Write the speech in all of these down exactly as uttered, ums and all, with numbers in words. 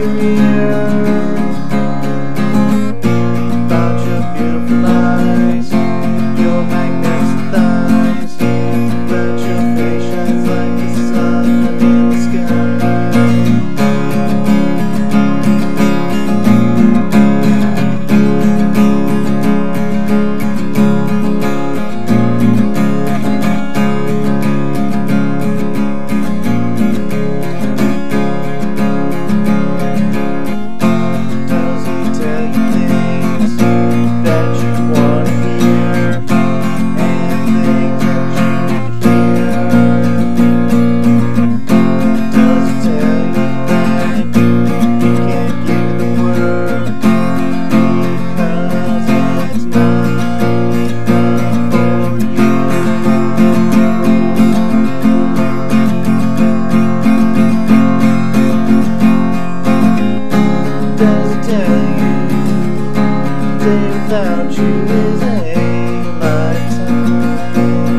your ear about your beautiful eyes, your magnetic thighs, that your face shines like the sun in the sky. Does it tell you day without you is a lifetime?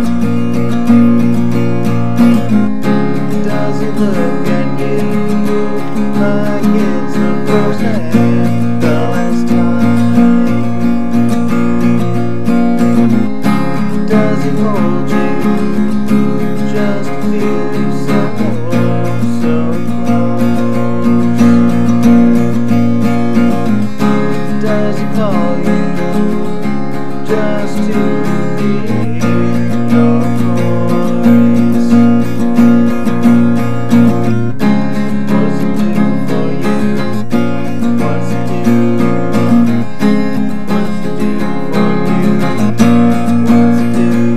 Does it look at you like it's the first and the last time? Does it hold you just to feel so close, so close? Does he call you just to hear your voice? What's it do for you? What's it do? What's it do for you? What's it do?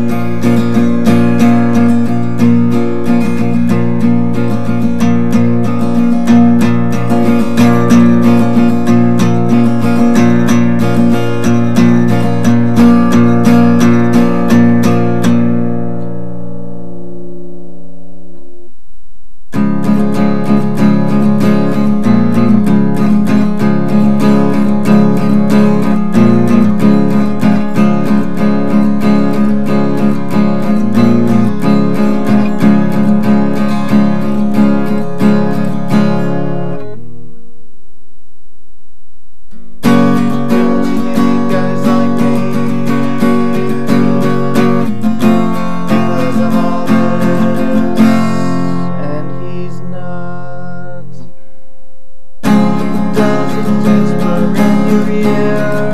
Does it whisper in your ear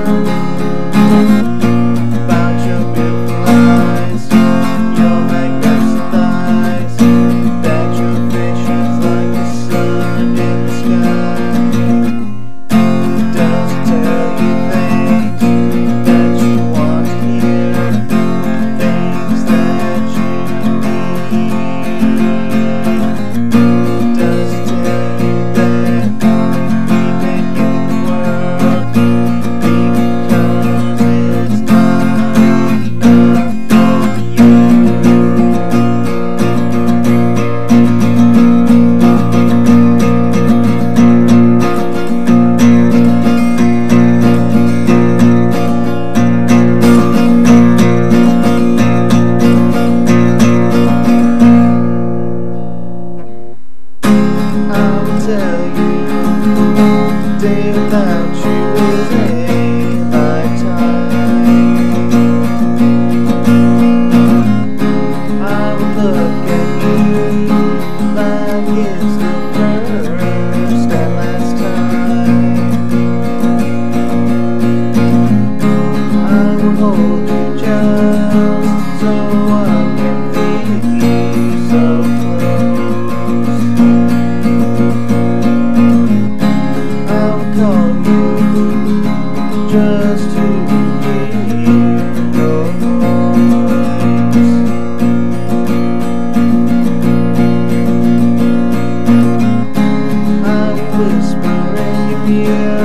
about your beautiful eyes, your magnetic thighs, that your face shines like the sun in the sky? Does it tell you things that you want to hear, things that you need? Does it tell you that tell you, day without you is a lifetime. I would look at you like it's the first and last time. I will hold you just so I can feel you so close. Just to hear your voice. I will whisper in your ear